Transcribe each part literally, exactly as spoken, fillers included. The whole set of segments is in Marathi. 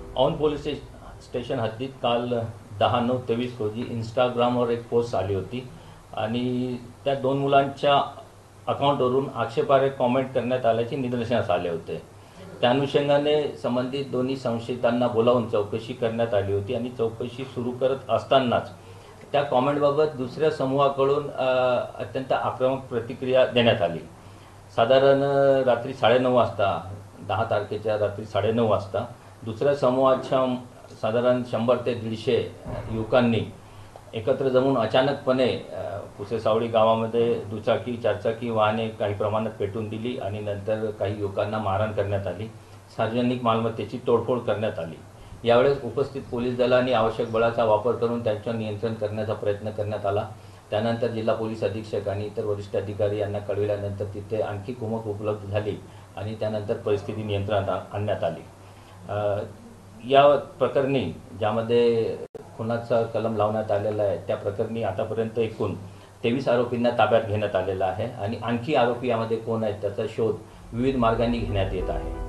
औंध पोलीस स्टेशन हद्दीत काल दहा नऊ तेवीस रोजी इंस्टाग्रामवर एक पोस्ट आली होती आणि त्या दोन मुलांच्या अकाउंटवरून आक्षेपार्ह कॉमेंट करण्यात आल्याचे निदर्शनास आले होते। त्या अनुषंगाने संबंधित दोन्ही संशयितांना बोलावून चौकशी करण्यात आली होती आणि चौकशी सुरू करत असतानाच त्या कॉमेंटबाबत दुसऱ्या समूहाकडून अत्यंत आक्रमक प्रतिक्रिया देण्यात आली। साधारण रात्री साडेनऊ वाजता दहा तारखेच्या रात्री साडेनऊ वाजता दुसऱ्या समूहाच्या साधारण शंभर ते दीडशे युवकांनी एकत्र जमून अचानकपणे पुसेसावळी गावामध्ये दुचाकी चारचाकी वाहने काही प्रमाणात पेटून दिली आणि नंतर काही युवकांना मारहाण करण्यात आली। सार्वजनिक मालमत्तेची तोडफोड करण्यात आली। यावेळेस उपस्थित पोलीस दलांनी आवश्यक बळाचा वापर करून त्यांच्यावर नियंत्रण करण्याचा प्रयत्न करण्यात आला। त्यानंतर जिल्हा पोलीस अधीक्षक आणि इतर वरिष्ठ अधिकारी यांना कळविल्यानंतर तिथे आणखी कुमक उपलब्ध झाली आणि त्यानंतर परिस्थिती नियंत्रणात आणण्यात आली। या प्रकरणी ज्यामध्ये खुनाचा कलम लावण्यात आलेला आहे त्या प्रकरणी आतापर्यंत एकूण तेवीस आरोपींना ताब्यात घेण्यात आलेला आहे आणि आणखी आरोपी यामध्ये कोण आहेत त्याचा शोध विविध मार्गांनी घेण्यात येत आहे।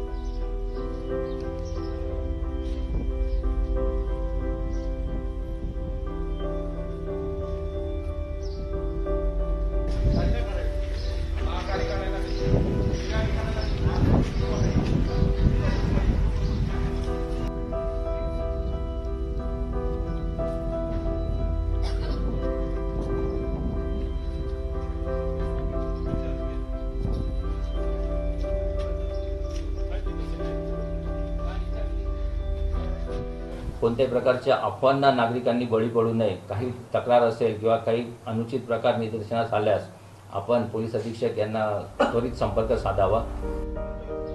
कोणत्याही प्रकारच्या अफवांना नागरिकांनी बळी पडू नये। काही तक्रार असेल किंवा काही अनुचित प्रकार निदर्शनास आल्यास आपण पोलीस अधीक्षक यांना त्वरित संपर्क साधावा।